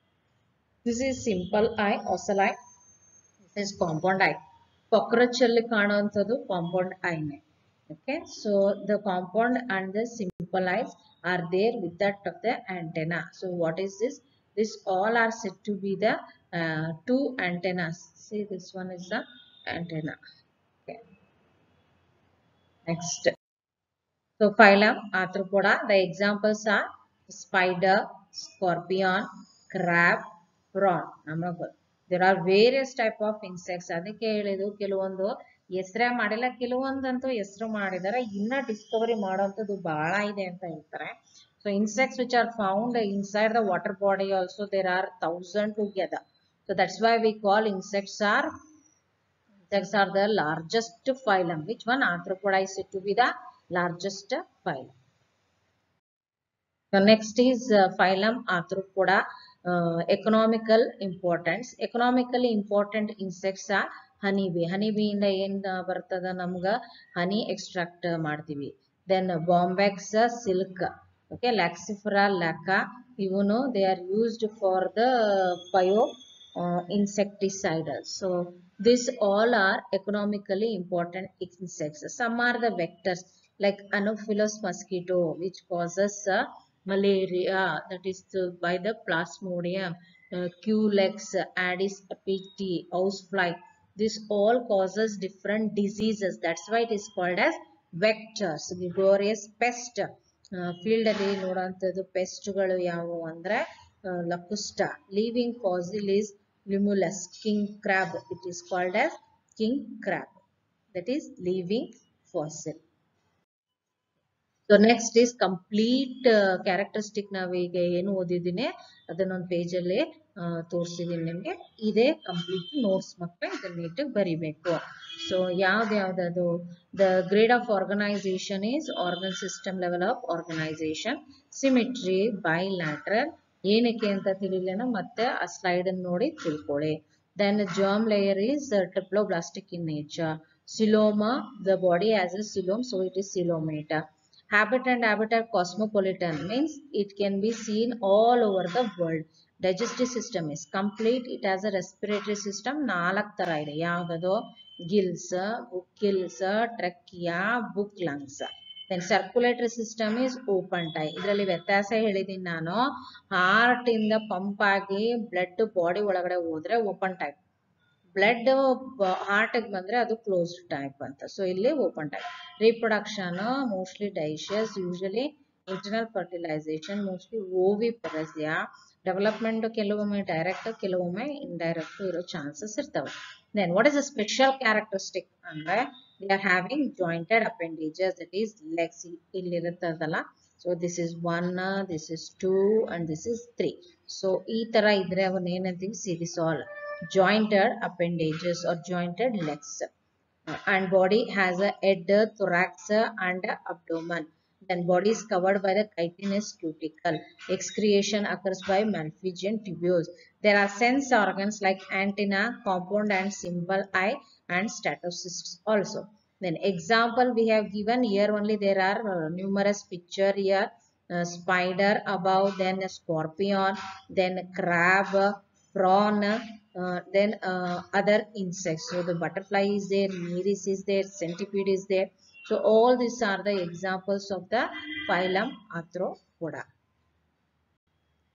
this is simple eye, oculi, this is compound eye. Cockroach alli ಕಾಣುವಂತದ್ದು compound eye ne. Okay, so the compound and the simple eyes are there with that of the antenna. So what is this? This all are said to be the uh, two antennas. See, this one is the antenna. Okay. Next. So phylum Arthropoda. The examples are spider, scorpion, crab, prawn. There are various type of insects. ಅದಕ್ಕೆ ಹೇಳಿದ್ದು ಕೆಲವೊಂದು ಹೆಸರೇ ಮಾಡಿಲ್ಲ, ಕೆಲವೊಂದಂತೂ ಹೆಸರು ಮಾಡಿದ್ದಾರೆ. ಇನ್ನ Discovery ಮಾಡೋಂಥದ್ದು ಬಹಳ ಇದೆ ಅಂತ ಹೇಳ್ತಾರೆ. So insects which are found inside the water body also there are thousand together. So that's why we call insects are Insects are the largest phylum. Which one? Arthropoda is said to be the largest phylum. The next is uh, phylum Arthropoda. Uh, economical importance. Economically important insects are honeybee. Honeybee ಇಂದ ಏನ್ ಬರ್ತದ ನಮ್ಗ honey extract ಮಾಡ್ತೀವಿ. Then uh, bombax uh, silk. Okay, Laxifera lacca. Even they are used for the bio uh, insecticide. So these all are economically important insects. Some are the vectors like Anopheles mosquito, which causes uh, malaria, that is uh, by the plasmodium, uh, Culex, Aedes aegypti, housefly. This all causes different diseases. That's why it is called as vectors. Gregorious pest. Field ಅಲ್ಲಿ ನೋಡುವಂತದ್ದು ಪೆಸ್ಟ್ಗಳು ಯಾವುವು ಅಂದ್ರೆ ಲಕುಸ್ಟ. Living fossil is Limulus, king crab. It is called as king crab. That is living fossil. So next is complete uh, characteristic ನಾವೀಗ ಏನು ಓದಿದ್ದೀನಿ ಅದನ್ನೊಂದು page ಅಲ್ಲಿ ತೋರಿಸಿದೀನಿ ನಿಮಗೆ. ಇದೇ ಕಂಪ್ಲೀಟ್ ನೋಟ್ಸ್ ಮಕ್ಕಳು ಇದನ್ನ ನೀಟಾಗಿ ಬರಿಬೇಕು. ಸೊ ಯಾವ್ದು ಯಾವ್ದದು the grade of organization is organ system level of organization. Symmetry bilateral ಏನಕ್ಕೆ ಅಂತ ತಿಳಿಲೇನ ಮತ್ತೆ ಆ ಸ್ಲೈಡ್ ಅನ್ನು ನೋಡಿ ತಿಳ್ಕೊಳ್ಳಿ. Then germ layer is uh, triploblastic in nature. Coeloma, the body has a coelom, so it is coelomata. Habitat and habitat cosmopolitan means it can be seen all over the world. Digestive system is complete. It has a respiratory system. ನಾಲ್ಕು ತರ ಇದೆ. ಯಾವುದದು? Gills, book gills, trachea, book lungs. Then circulatory system is open type. ಇದರಲ್ಲಿ ವ್ಯತ್ಯಾಸ ಹೇಳಿದೀನಿ ನಾನು. Heart ಇಂದ pump ಆಗಿ ಬ್ಲಡ್ ಬಾಡಿ ಒಳಗಡೆ ಹೋದ್ರೆ ಓಪನ್ ಟೈಪ್. ಬ್ಲಡ್ ಹಾರ್ಟ್ ಬಂದ್ರೆ ಅದು ಕ್ಲೋಸ್ಡ್ ಟೈಪ್ ಅಂತ. ಸೊ ಇಲ್ಲಿ open type. Reproduction mostly dioecious, usually internal fertilization, mostly oviparous. Development ಕೆಲವೊಮ್ಮೆ ಡೈರೆಕ್ಟ್ ಕೆಲವೊಮ್ಮೆ ಇಂಡೈರೆಕ್ಟ್ ಇರೋ ಚಾನ್ಸಸ್ ಇರ್ತವೆ. Then what is the special characteristic ಅಂದ್ರೆ they are having jointed appendages, that is legs ಇಲ್ಲಿ ಇರುತ್ತದಲ್ಲ. So this is one, this is two and this is three. So ಈ ತರ ಇದ್ರೆ ಅವನ್ನ ಏನಂತೀವಿ? See this all jointed appendages or jointed legs. And body has a head, thorax and abdomen. Then body is covered by the chitinous cuticle. Excretion occurs by malpighian tubules. There are sense organs like antenna, compound and symbol eye and statocysts also. Then example we have given here only. There are uh, numerous picture here. Uh, spider above, then a scorpion, then crab, prawn, uh, then uh, other insects. So the butterfly is there, meris is there, centipede is there. So all these are the examples of the phylum Arthropoda.